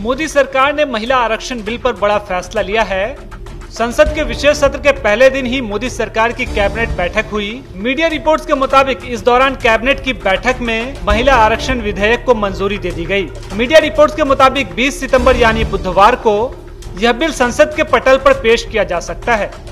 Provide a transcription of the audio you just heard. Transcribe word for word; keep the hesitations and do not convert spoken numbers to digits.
मोदी सरकार ने महिला आरक्षण बिल पर बड़ा फैसला लिया है। संसद के विशेष सत्र के पहले दिन ही मोदी सरकार की कैबिनेट बैठक हुई। मीडिया रिपोर्ट्स के मुताबिक इस दौरान कैबिनेट की बैठक में महिला आरक्षण विधेयक को मंजूरी दे दी गई। मीडिया रिपोर्ट्स के मुताबिक बीस सितंबर यानी बुधवार को यह बिल संसद के पटल पर पेश किया जा सकता है।